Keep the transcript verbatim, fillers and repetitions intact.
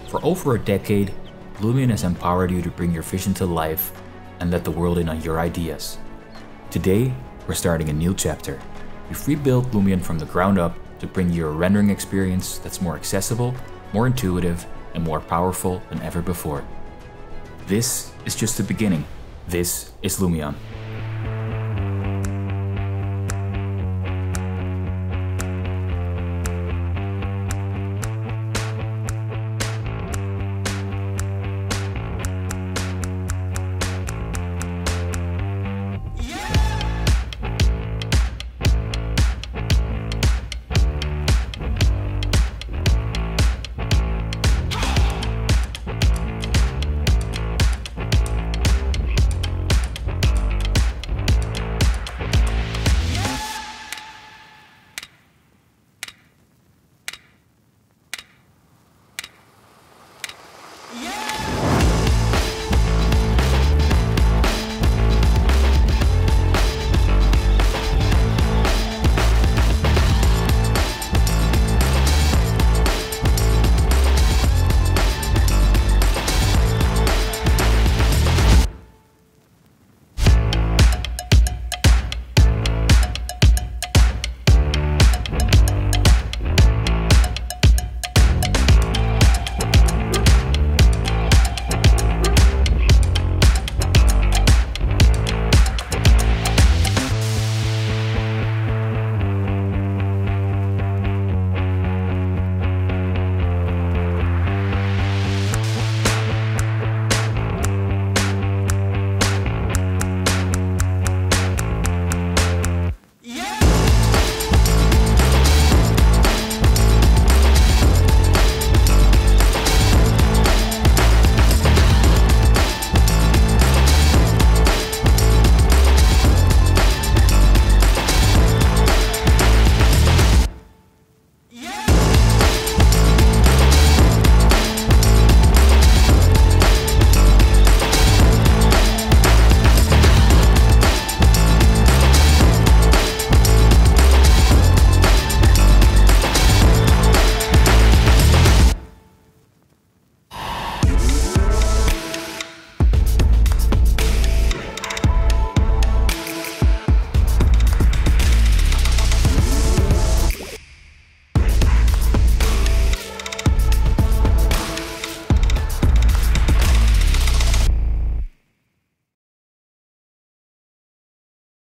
For over a decade, Lumion has empowered you to bring your vision to life and let the world in on your ideas. Today, we're starting a new chapter. We've rebuilt Lumion from the ground up to bring you a rendering experience that's more accessible, more intuitive, and more powerful than ever before. This is just the beginning. This is Lumion.